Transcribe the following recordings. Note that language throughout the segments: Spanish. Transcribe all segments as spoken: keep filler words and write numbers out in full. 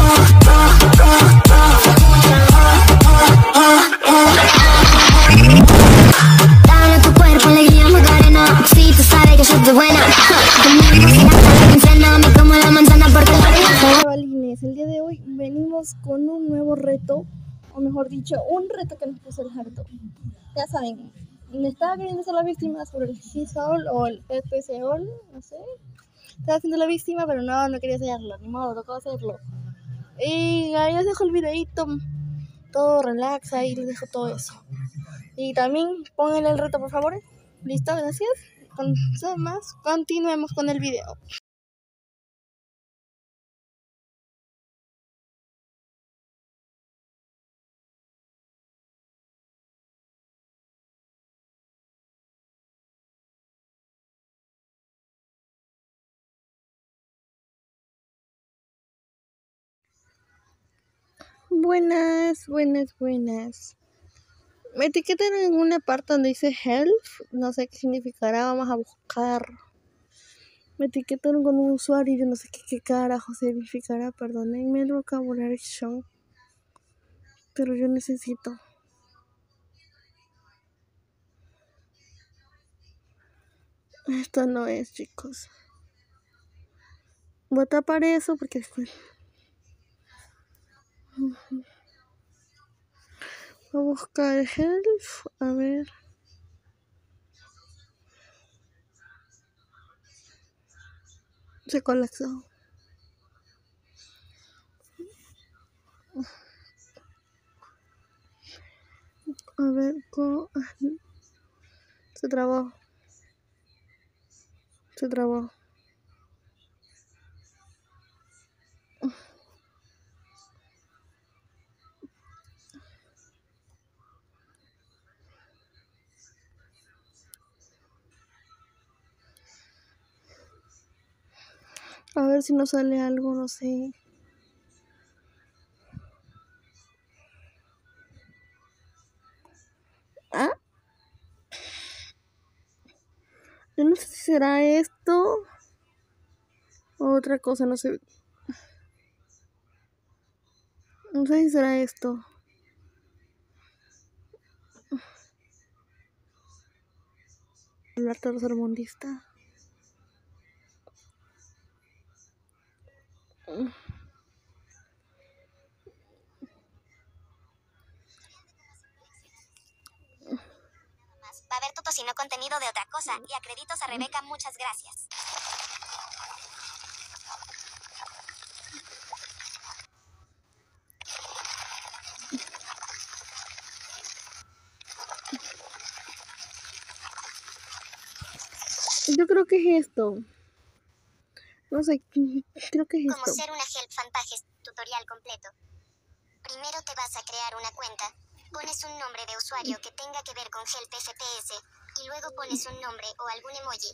Dame tu cuerpo, alegría, Macarena. Si tú sabes que yo estoy buena. Frename como la manzana porque Hola balines, el día de hoy venimos con un nuevo reto, o mejor dicho, un reto que nos puso el harto. Ya saben, me estaba queriendo hacer la víctima sobre el G-Sol o el E P C O L, no sé. Estaba haciendo la víctima, pero no, no quería hacerlo, ni modo, tocó hacerlo. Y ahí les dejo el videito, todo relax, ahí les dejo todo eso. Y también pónganle el reto, por favor. ¿Listo? Gracias. Con más, continuemos con el video. Buenas, buenas, buenas. Me etiquetan en una parte donde dice help, no sé qué significará, vamos a buscar. Me etiquetaron con un usuario y yo no sé qué, qué carajo significará, perdónenme el vocabulario, pero yo necesito. Esto no es, chicos. Voy a tapar eso porque después. Voy a buscar help, a ver. Se colapsó. A ver, co se trabó. Se trabó. A ver si nos sale algo, no sé. ¿Ah? Yo no sé si será esto o otra cosa, no sé. No sé si será esto. El tercermundista. va a haber tu tocino contenido de otra cosa. Y acreditos a Rebeca, muchas gracias. Yo creo que es esto. No sé, creo que es Como esto. ser una Help Fanpages tutorial completo. Primero te vas a crear una cuenta. Pones un nombre de usuario que tenga que ver con Help F P S. Y luego pones un nombre o algún emoji.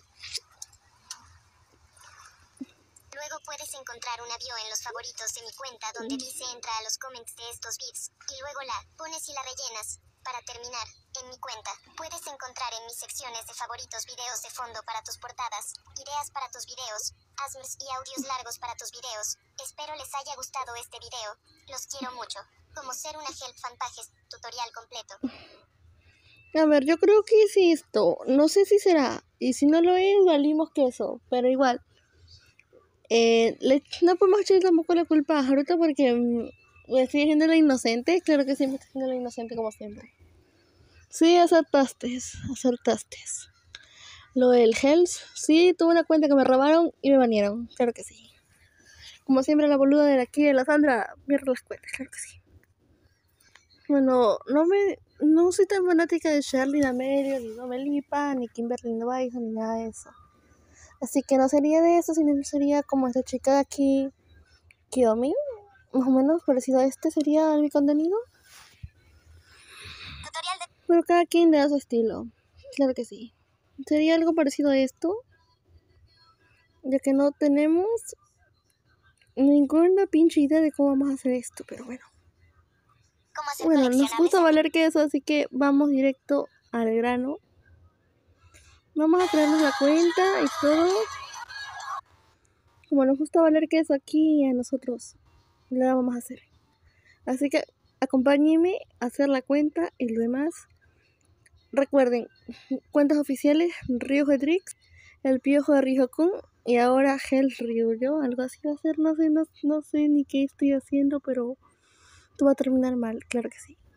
Luego puedes encontrar una bio en los favoritos de mi cuenta donde dice entra a los comments de estos bits. Y luego la pones y la rellenas. Para terminar, en mi cuenta, puedes encontrar en mis secciones de favoritos videos de fondo para tus portadas, ideas para tus videos, asmrs y audios largos para tus videos. Espero les haya gustado este video. Los quiero mucho. Como ser una Help Fanpages tutorial completo. A ver, yo creo que es esto. No sé si será. Y si no lo es, valimos queso. Pero igual. Eh, le, no podemos echar tampoco la culpa a Haruto porque mm, me estoy haciendo la inocente. Claro que sí, me estoy haciendo la inocente como siempre. Sí, acertaste. Acertaste. Lo del Hells. Sí, tuve una cuenta que me robaron y me banearon. Claro que sí. Como siempre, la boluda de aquí de la Sandra pierde las cuentas. Claro que sí. Bueno, no me no soy tan fanática de Charlie D'Amelio, ni Domelipa, ni Kimberly Loaiza, ni nada de eso. Así que no sería de eso, sino sería como esta chica de aquí, Kiyomi, más o menos parecido a este sería mi contenido. Tutorial de... Pero cada quien le da su estilo, claro que sí. Sería algo parecido a esto, ya que no tenemos ninguna pinche idea de cómo vamos a hacer esto, pero bueno. ¿Cómo hacer Bueno, nos coleccionables gusta en- valer que eso, así que vamos directo al grano. Vamos a crearnos la cuenta y todo. Como nos gusta valer queso aquí a nosotros. la vamos a hacer. Así que acompáñenme a hacer la cuenta y lo demás. Recuerden, cuentas oficiales, Ryujetrix, el piojo de Ryujokun y ahora Hell Ryuyo, algo así va a ser, no sé, no, no sé ni qué estoy haciendo, pero tú va a terminar mal, claro que sí.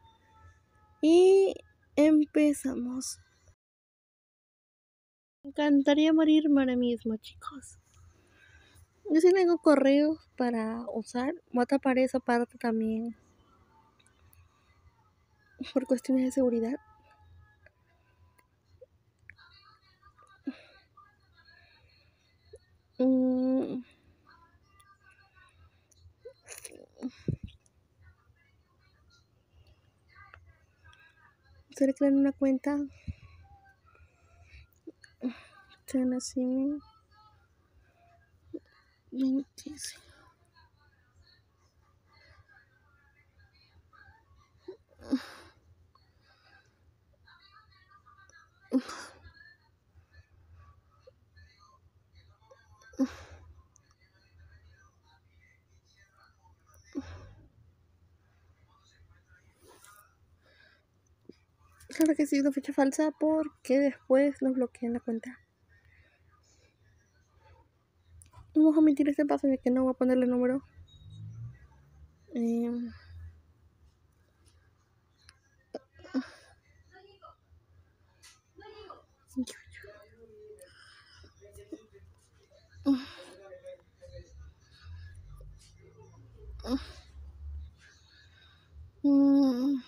Y empezamos. Me encantaría morirme ahora mismo, chicos. Yo sí tengo correos para usar, voy a tapar esa parte también por cuestiones de seguridad. Mm. Seré crear una cuenta. Tennessee veinticinco. Claro que sí, una fecha falsa porque después nos bloquean la cuenta. Vamos a omitir este paso ya que no voy a ponerle número. Eh... Mm.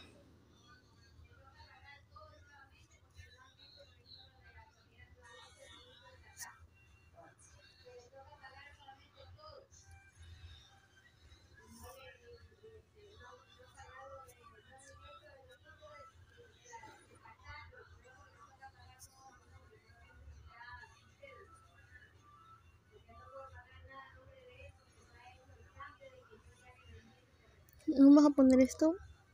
Vamos a poner esto.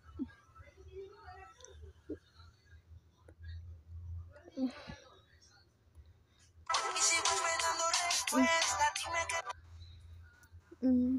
Mm.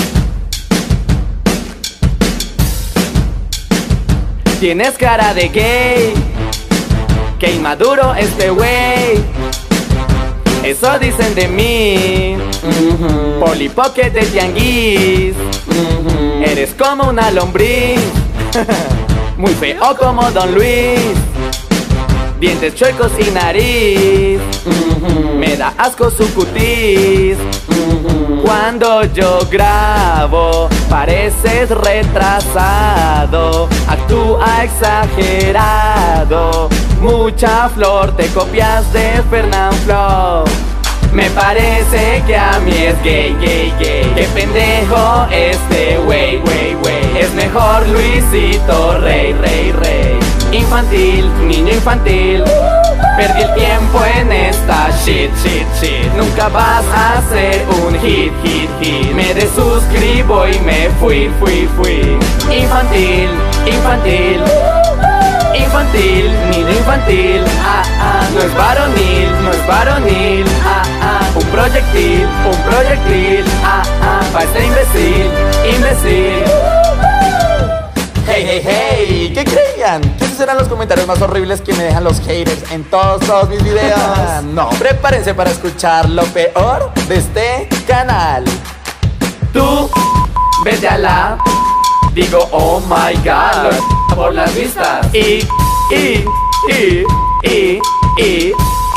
Tienes cara de gay, que inmaduro este güey. Eso dicen de mí. uh-huh. Polipoque de tianguis. uh-huh. Eres como una lombriz. Muy feo como Don Luis. Dientes chuecos y nariz. uh-huh. Me da asco su cutis. uh-huh. Cuando yo grabo pareces retrasado. Actúa exagerado. Mucha flor, te copias de Fernanfloo. Me parece que a mí es gay, gay, gay. Qué pendejo este wey, wey, wey. Es mejor Luisito Rey, rey, rey. Infantil, niño infantil. Perdí el tiempo en esta shit, shit, shit. Nunca vas a hacer un hit, hit, hit. Me desuscribo y me fui, fui, fui. Infantil, infantil. Infantil, niño infantil, ah, ah, no es varonil, no es varonil, ah, ah, un proyectil, un proyectil, ah, ah, pa' este imbécil, imbécil. Hey, hey, hey, ¿qué creían? Que esos eran los comentarios más horribles que me dejan los haters en todos, todos mis videos. No, prepárense para escuchar lo peor de este canal. Tú, vete a la... Digo, oh my god, por las vistas. Y, y, y, y, y.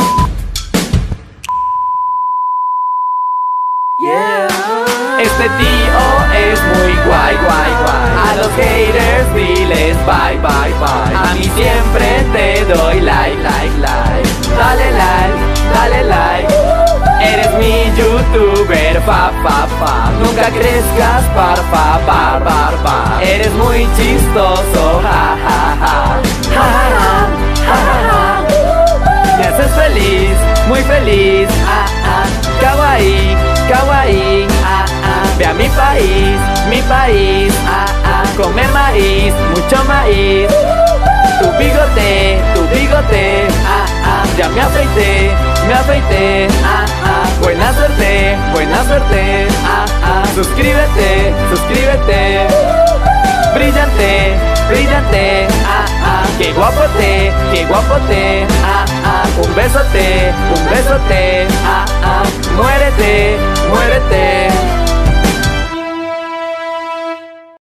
Yeah. Este tío es muy guay, guay, guay. A los haters diles bye, bye, bye. A mí siempre te doy like, like, like. Dale like, dale like. Eres mi youtuber, fa, fa, fa. Nunca crezcas, parfa, bar, bar, bar. Eres muy chistoso, ja, ja, ja. Ja, ja, ja, ja, ja. Me haces feliz, muy feliz, ah, ah. Kawaii, kawaii, ah, ah. Ve a mi país, mi país, ah, ah. Come maíz, mucho maíz. Tu bigote, tu bigote, ah, ah. Ya me afeité, me afeité, ah, ah. Buena suerte, buena suerte. Ah, ah. Suscríbete, suscríbete. Brillante, brillante. Ah, ah. Qué guapote, qué guapote. Ah, ah. Un besote, un besote. Ah, ah. Muérete, muérete.